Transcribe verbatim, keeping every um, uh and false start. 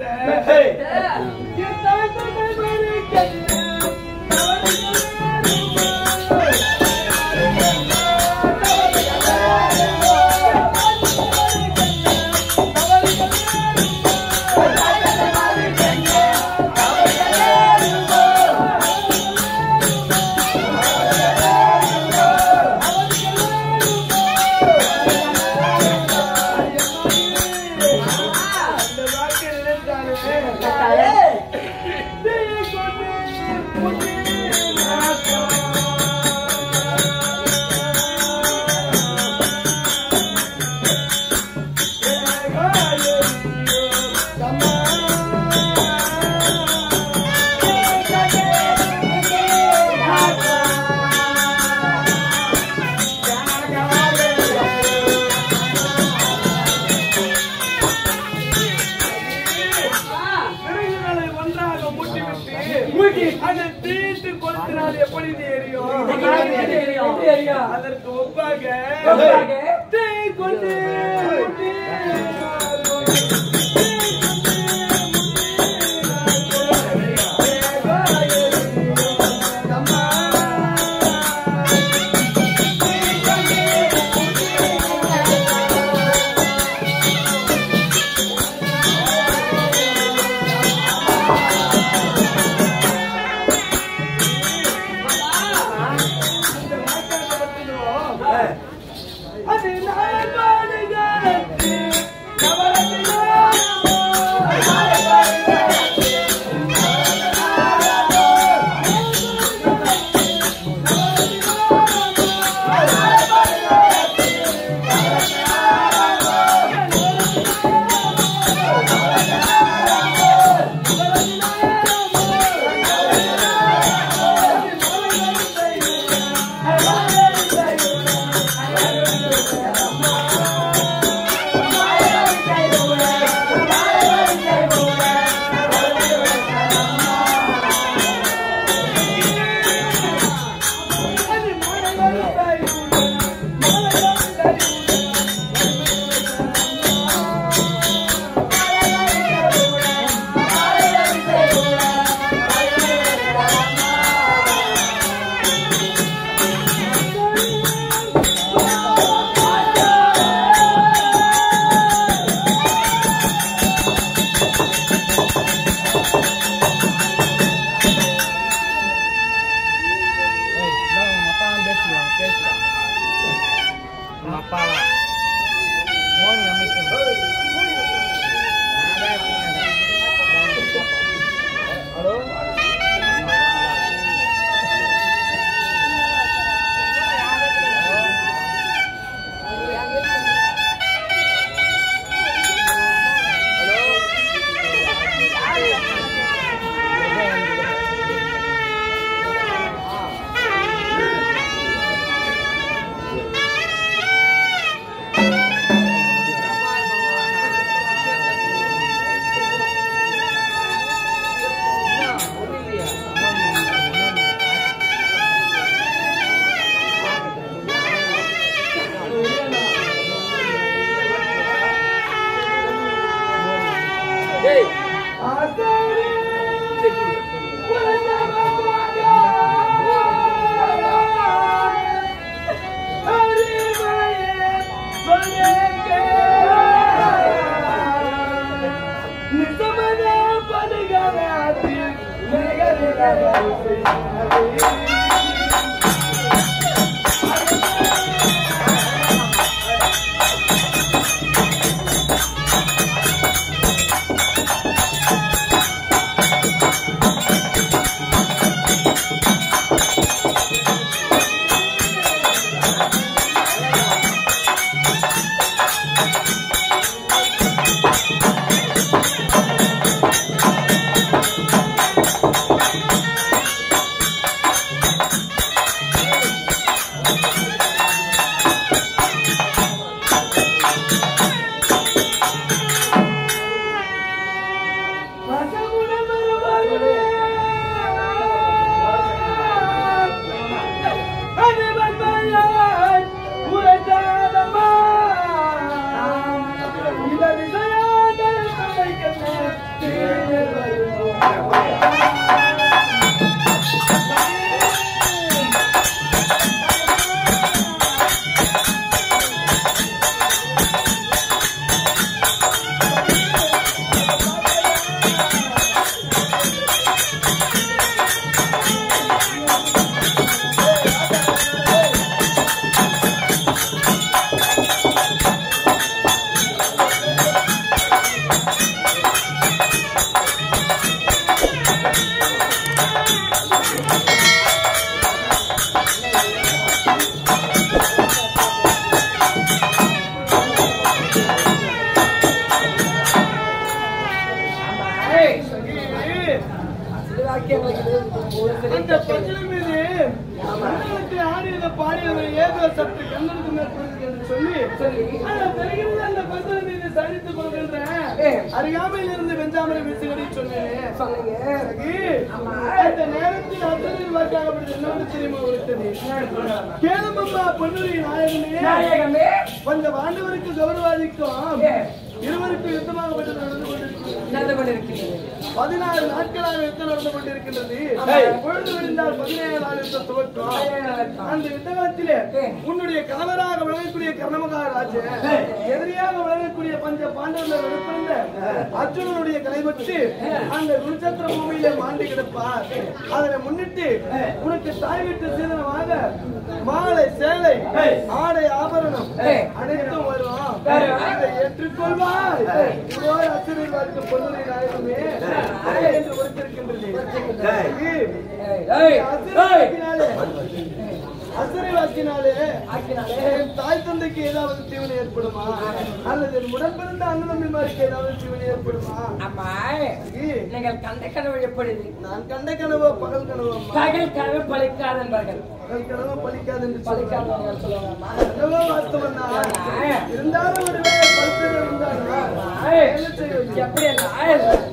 அதற்கு ஒப்பாக கொண்டு அந்த பஞ்சனம் மீது ஆடியதை பாடியதை ஏதோ சற்று கண்ணனுக்கு மேற்கொள்ளுது என்று சொல்லி அந்த பஞ்சனம் மீது சரித்துக் கொள்கின்ற அறியாமையில் இருந்து வெஞ்சாமரை வீசுகிறே சொன்னேன். அந்த நேரத்தில் அத்தனை வாக்காகப்பட்டது என்னவென்று தெரியுமா உரைத்தது? கேளமம்மா பொன்னுரி நாயகனே, கொஞ்சம் ஆண்டவருக்கு கௌரவாதிக்கும் இருவருக்கும் யுத்தமாகப்பட்டது நடந்து கொண்டிருக்கிறது. பதினாறு நாட்களாக யுத்தம் நடந்து கொண்டிருக்கின்றது. பொழுது விழுந்தால் பதினேழு நாள் யுத்தம் துவக்கம். அந்த யுத்தகத்திலே உன்னுடைய கணவராக விளங்கக்கூடிய கர்ணமகாராஜ எதிரியாக விளங்கக்கூடிய பஞ்ச பாண்டவர்கள் வெளிப்பிருந்த அர்ஜுனனுடைய கலைபட்டு அந்த குருச்சத்திர பூமியிலே மாண்டு கிடப்பார். அதனை முன்னிட்டு உனக்கு தாய் வீட்டு சீதனமாக மாலை, சேலை, ஆடை, ஆபரணம் அனைத்தும் வரும். அதை ஏற்றுக்கொள்வார். அசுரர்களுக்கு பொன்னுரை நாயகமே என்று கொடுத்திருக்கின்றது. அசுரை வாக்கினாலே தாய் தந்தைக்கு ஏதாவது தீவனை ஏற்படுமா அல்லது என் உடன்பிறந்த அண்ணனம்மாருக்கு ஏதாவது தீவனை ஏற்படுமா? அம்மா, நீங்கள் கண்ட கனவு எப்படி? நான் கண்ட கனவோ பகல் கனவோ? பகல் கனவு பலிக்காது என்பார்கள். பகல் கனவோ பலிக்காது என்று பலிக்காது சொல்லுவாங்க. வாஸ்தவம் தான். இருந்தாலும் ஒரு பலித்தது இருந்தாலும் எப்படி